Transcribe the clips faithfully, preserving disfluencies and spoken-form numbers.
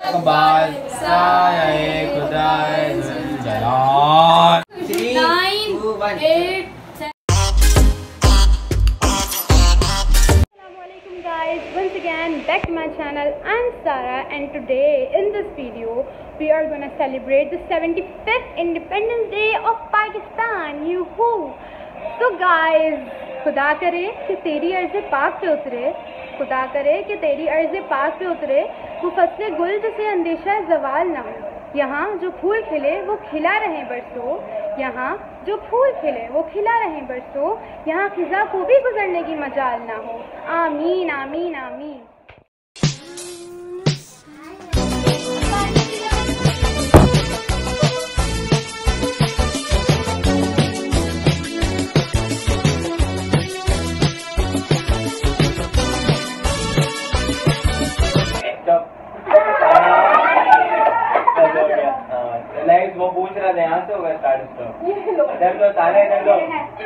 Kembal saya Khudai Jalan. Nine, eight, seven. Assalamualaikum guys, once again back to my channel. I'm Sara and today in this video we are gonna celebrate the seventy-fifth Independence Day of Pakistan. Yoo-hoo! So guys, खुदा करे कि तेरी अर्ज़े पाक पे उतरे, खुदा करे कि तेरी अर्ज़े पाक पे उतरे, वो फसले गुल जिसे अंदेशा जवाल ना हो। यहाँ जो फूल खिले वो खिला रहे बरसों, यहाँ जो फूल खिले वो खिला रहे बरसों, यहाँ खिज़ा को भी गुजरने की मजाल ना हो। आमीन आमीन आमीन। लाइट वो पूछ रहा था यहाँ से होगा स्टार्ट स्टॉप। इधर तो तारे इधर तो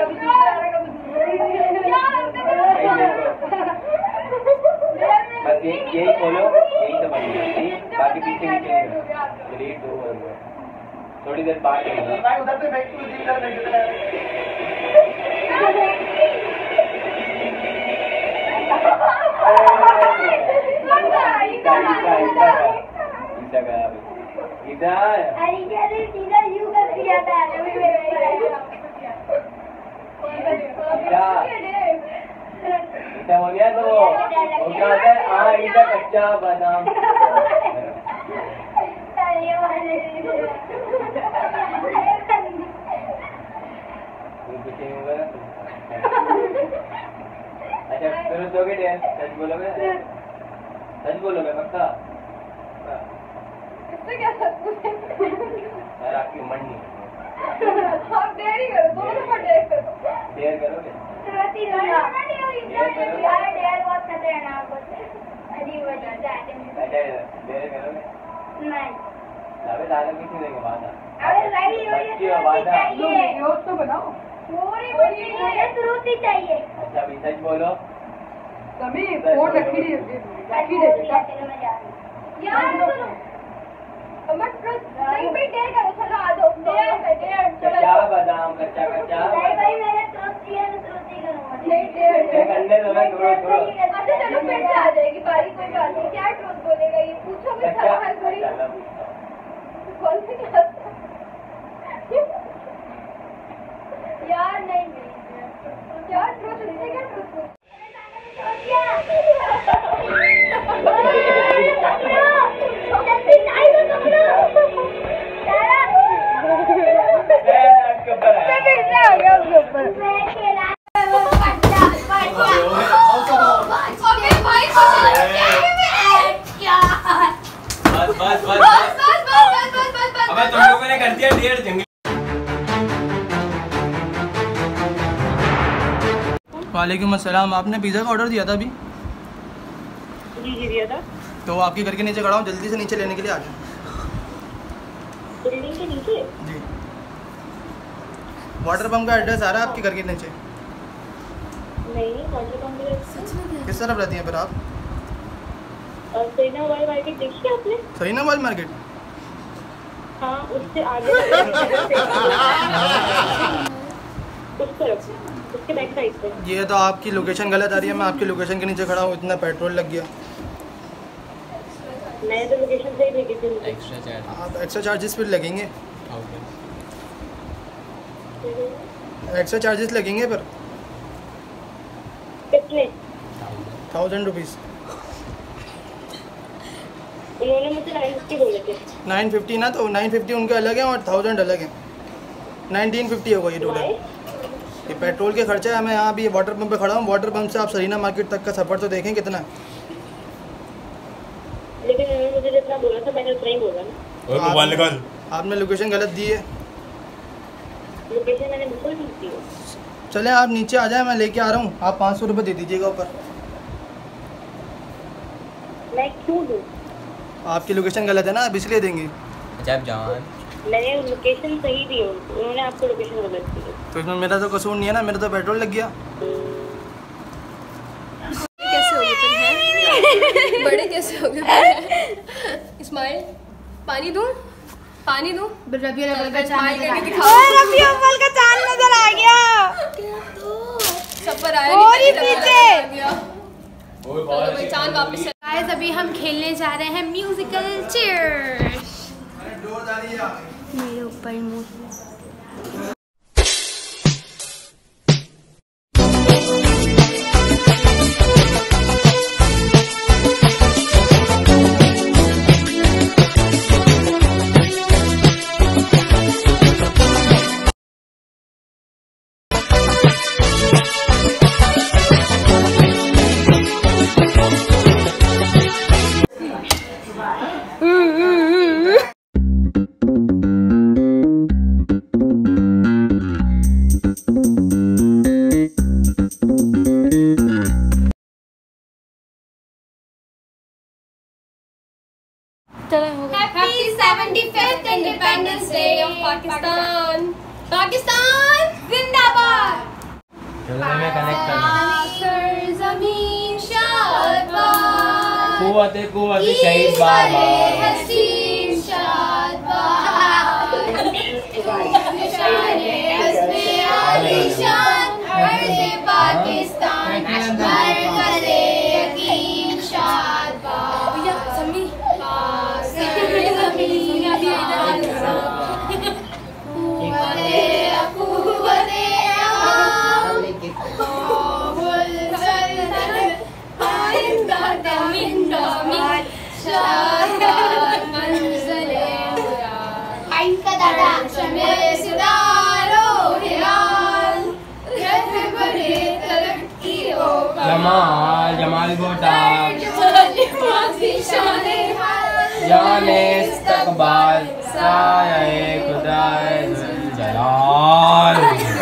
बस यही खोलो, यही सब बनेगा, बाकी पीछे नीचे डिलीट दो। थोड़ी देर बाद उधर से बैक टू इधर अरे अरे सीधा यू कर दिया था इधर हो गया तो हो क्या होता है? हाँ इधर कच्चा बादाम अच्छा फिर दोगे डेयर, सच बोलोगे? सच बोलोगे पक्का? क्या यार आपकी उम्र नहीं आप देर ही करो, दोनों को देर करो। देर करोगे? यार डेयर बहुत खतरनाक होता है, अजीब हो जाता है। अच्छा देर करोगे? नहीं अबे दादा किसी देंगे वादा? अरे भाई बच्ची हो वादा? वीडियोस तो बनाओ, पूरी बच्ची मुझे तुरंत ही चाहिए। अच्छा अभी सच बोलो। तभी फोन रखी दी रखी दे यार सुनो मत नहीं भाई डेयर करो, चलो आ जाओ डेयर डेयर कच्चा बादाम कच्चा कच्चा नहीं भाई मैंने तुरंत किया तो तुरंत ही करूंगा। नहीं डेयर करने दो ना थोड़ा थोड़ा। अच्छा चलो फिर से आ जाएगी बारी, कोई बात नहीं। क्या ट्रूथ बोलेगा ये? पूछोगे सवाल करी कौन सी क्लास यार? नहीं क्या ट्रूथ, इससे क्या ट्रूथ? तुम लोगों ने कर दिया डेढ़ जंगली। वालेकुम अस्सलाम। आपने पिज़्ज़ा का ऑर्डर दिया था अभी? जी जी दिया था। तो आपके घर के नीचे खड़ा हूँ, जल्दी से नीचे लेने के लिए आ जाओ। बिल्डिंग के नीचे? जी वाटर पंप का एड्रेस आ रहा है आपके घर के नीचे? नहीं वाटर पंप किस तरफ रहती हैं फिर आप? सरीना वाली मार्केट देखी आपने? सरीना वाली मार्केट? हाँ उससे आगे उस तरफ, उसके बैक साइड पे। ये तो आपकी लोकेशन गलत आ रही है। मैं आपकी लोकेशन के नीचे खड़ा हूँ, इतना पेट्रोल लग गया। मैंने तो लोकेशन से ही भेजी थी। Extra charge? हाँ तो एक्स्ट्रा चार्जेस फिर लगेंगे, एक्स्ट्रा चार्जेस लगेंगे फिर। कितने? Thousand rupees. उन्होंने मुझे नाइन फिफ्टी बोले थे। नाइन फिफ्टी ना, तो नाइन फिफ्टी उनके अलग हैं और थाउजेंड अलग हैं। नाइनटीन फिफ्टी होगा ये टोटल। ये पेट्रोल के खर्चा है। मैं यहाँ अभी वाटर पंप पे खड़ा हूँ। वाटर पंप से आप सरीना मार्केट तक का सफ़र तो देखें कितना है। लेकिन उन्होंने मुझे जितना बोला था मैंने उतना ही बोला ना। तो मोबाइल निकाल। आपने लोकेशन गलत दी है। लोकेशन मैंने बिल्कुल ठीक दी है। चले आप नीचे आ जाए, मैं लेके आ रहा हूँ। आप पाँच सौ रुपये दे दीजिएगा ऊपर। मैं क्यों दूँ? आपकी लोकेशन गलत है ना, अब इसलिए देंगे। जब जान मैंने लोकेशन सही दी है, उन्होंने आपको लोकेशन गलत दी है। तो इसमें मेरा तो कसूर नहीं है ना, मेरा तो पेट्रोल लग गया। कैसे हो गए फिर हैं? बड़े कैसे हो गए? स्माइल। पानी दूं? पानी दूं? रबी अव्वल का चांद नजर आ गया। ओए रबी अव्वल का चांद नजर आ गया। सफर आया और ही पीछे। चलो भाई चांद वापस। गाइस अभी हम खेलने जा रहे हैं म्यूजिकल चेयर्स। मेरे ऊपर मुंह Happy seventy-fifth Independence Day of Pakistan. Pakistan जिंदाबाद। चलो मैं कनेक्ट कर ज़मीन शाद कुव्वते कुव्वते शहीद बाबा हसीन शाद निशाने हस्ने आलीशान अर्ज़े पाकिस्तान मरकज़े यकीन शाद समी जमाल जमाल गोटा जाने इस्तकबाल साये खुदाए जलाल।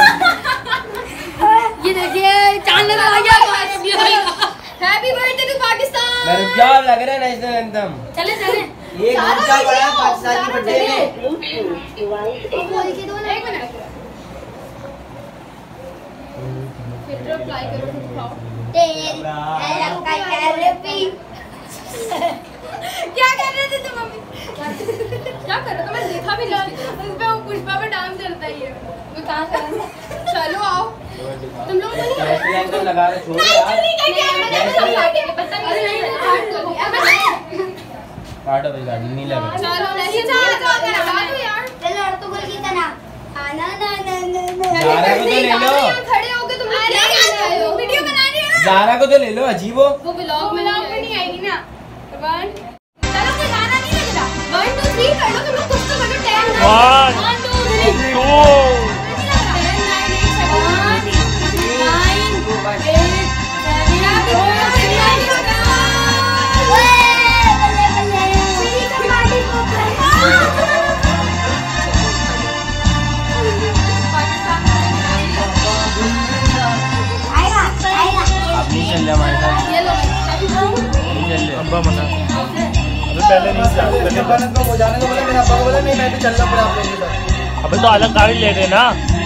ये देखिए चांद नजर आ गया। Happy birthday to Pakistan. मेरे क्या लग रहा है नेशनल एंथम। चले चले ये घंटा बड़ा पाकिस्तान की बर्थडे में। एक मिनट फिल्टर अप्लाई करो दिखाओ। क्या कर रहे थे तुम मम्मी? क्या कर रहे थे? मैंने देखा भी नहीं। उस पे वो पुष्पा पे डांस करता ही है। वो कहाँ कर रहा है? चलो आओ। तुम लोग नेशनल एंथम लगा रहे छोड़ो यार। काटो भाई गाड़ी नहीं लगा। चलो नहीं चलो लगा दो यार। चलो अर्तुगरुल की तरह आना ना ना ना ज़ारा को तो ले लो। खड़े होके तुम वीडियो बना रहे हो। ज़ारा को तो ले लो अजीब हो। वो व्लॉग में व्लॉग में नहीं आएगी ना। वन चलो कोई गाना नहीं लगता। वन टू थ्री कर लो तुम लोग कुछ तो करो। Ten one two three two हमारे साथ अब्बा मना अभी पहले नहीं जा अब्बा ने तो वो जाने को बोला, मेरे अब्बा को बोला नहीं मैं भी चल रहा हूं फिर आप लोगों के साथ। अबे तो अलग गाड़ी ले देना।